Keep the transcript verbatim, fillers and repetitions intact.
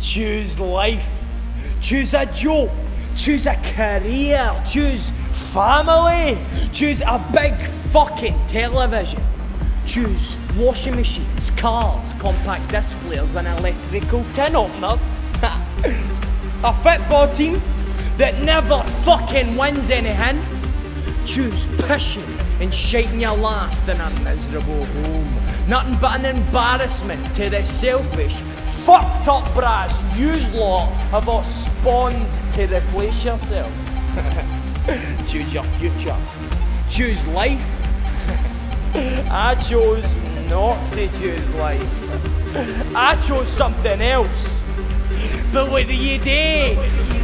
Choose life. Choose a job. Choose a career. Choose family. Choose a big fucking television. Choose washing machines, cars, compact disc players and electrical tin openers. A football team that never fucking wins anything. Choose pissing and shiting your last in a miserable home. Nothing but an embarrassment to the selfish, fucked up brass yous lot have all spawned to replace yourself. Choose your future. Choose life. I chose not to choose life. I chose something else. But what do you do?